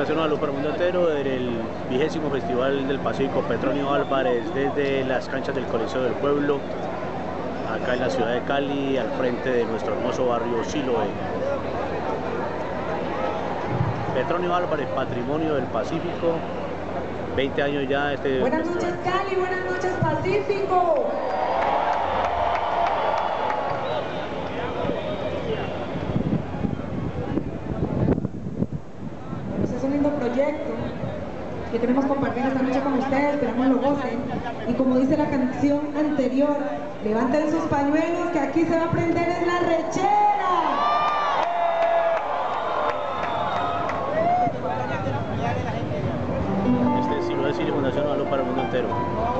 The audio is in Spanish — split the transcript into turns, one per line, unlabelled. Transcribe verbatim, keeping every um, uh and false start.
Fundación Salud para el Mundo Entero en el vigésimo Festival del Pacífico Petronio Álvarez desde las canchas del Coliseo del Pueblo, acá en la ciudad de Cali, al frente de nuestro hermoso barrio Siloé. Petronio Álvarez, Patrimonio del Pacífico, veinte años ya este
Buenas
festival.
noches Cali, buenas noches Pacífico. Pues es un lindo proyecto que queremos compartir esta noche con ustedes, esperamos lo gocen. Y como dice la canción anterior, levanten sus pañuelos que aquí se va a prender en la rechera.
Este es Siloé Cine Fundación Salud para el Mundo Entero.